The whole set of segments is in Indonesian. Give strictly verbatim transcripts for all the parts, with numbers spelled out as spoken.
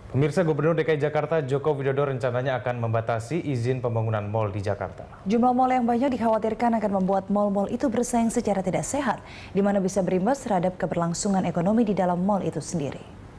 Pemirsa, Gubernur D K I Jakarta Joko Widodo rencananya akan membatasi izin pembangunan mal di Jakarta. Jumlah mal yang banyak dikhawatirkan akan membuat mal-mal itu bersaing secara tidak sehat, di mana bisa berimbas terhadap keberlangsungan ekonomi di dalam mal itu sendiri.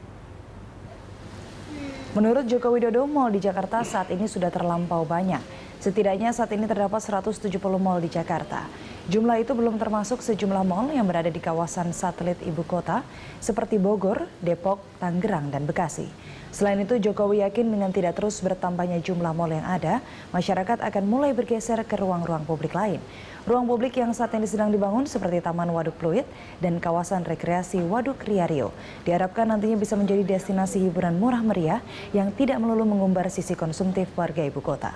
Menurut Joko Widodo, mal di Jakarta saat ini sudah terlampau banyak. Setidaknya saat ini terdapat seratus tujuh puluh mal di Jakarta. Jumlah itu belum termasuk sejumlah mal yang berada di kawasan satelit ibu kota seperti Bogor, Depok, Tangerang, dan Bekasi. Selain itu, Jokowi yakin dengan tidak terus bertambahnya jumlah mal yang ada, masyarakat akan mulai bergeser ke ruang-ruang publik lain. Ruang publik yang saat ini sedang dibangun seperti Taman Waduk Pluit dan kawasan rekreasi Waduk Riario diharapkan nantinya bisa menjadi destinasi hiburan murah meriah yang tidak melulu mengumbar sisi konsumtif warga ibu kota.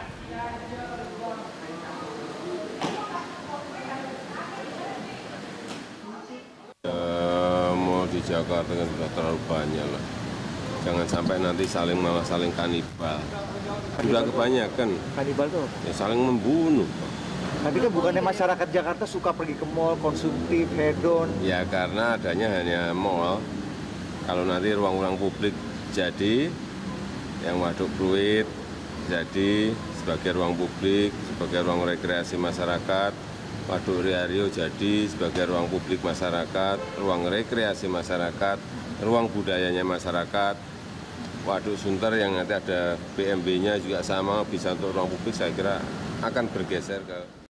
Mal di Jakarta kan sudah terlalu banyak lah. Jangan sampai nanti saling malah saling kanibal. Sudah kebanyakan. Kanibal itu apa? Ya saling membunuh. Tapi kan bukannya masyarakat Jakarta suka pergi ke mall, konsumtif, hedon. Ya karena adanya hanya mall. Kalau nanti ruang-ruang publik jadi, yang Waduk Pluit jadi sebagai ruang publik, sebagai ruang rekreasi masyarakat. Waduk Riario jadi sebagai ruang publik masyarakat, ruang rekreasi masyarakat, ruang budayanya masyarakat. Waduk Sunter yang nanti ada B M W-nya juga sama, bisa untuk ruang publik, saya kira akan bergeser ke